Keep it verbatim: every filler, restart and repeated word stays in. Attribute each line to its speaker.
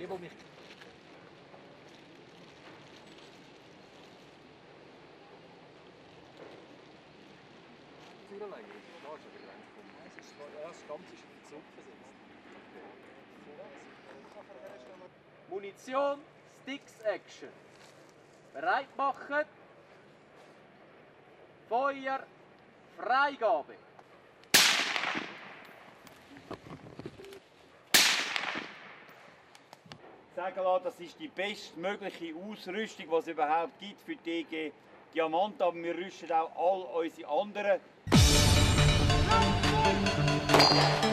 Speaker 1: die mich
Speaker 2: Munition, Sticks Action. Bereit machen. Feuer, Freigabe.
Speaker 3: Sagen lassen, das ist die bestmögliche Ausrüstung, die es überhaupt gibt für die E G Diamant, aber wir rüsten auch all unsere anderen